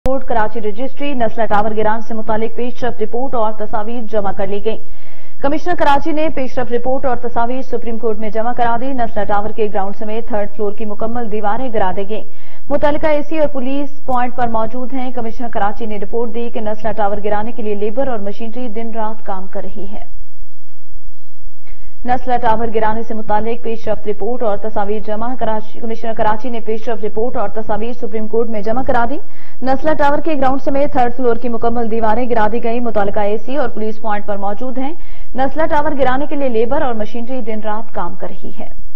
Court Karachi registry Nasla tower गिरान से मुतालिक पेशरफ रिपोर्ट और तस्वीर जमा कर ली गई। कमिश्नर कराची ने पेशरफ रिपोर्ट और तस्वीर सुप्रीम कोर्ट में जमा करा दी। नस्ला टावर के ग्राउंड समेत 3rd फ्लोर की मुकम्मल दीवारें गिरा दी गई। मुतल्लिका एसी और पुलिस पॉइंट पर मौजूद हैं। कमिश्नर कराची ने रिपोर्ट दी कि नस्ला टावर गिराने के लिए लेबर और मशीनरी दिन रात काम कर रही है। नस्ला टावर गिराने से मुतालिक पेशरफ रिपोर्ट और तस्वीर जमा कमिश्नर कराची ने पेशरफ रिपोर्ट और तस्वीर सुप्रीम कोर्ट में जमा करा दी। नस्ला टावर के ग्राउंड समेत 3rd फ्लोर की मुकम्मल दीवारें गिरा दी गई। मुतल्लिका एसी और पुलिस पॉइंट पर मौजूद हैं। नस्ला टावर गिराने के लिए लेबर और मशीनरी दिन रात काम कर रही है।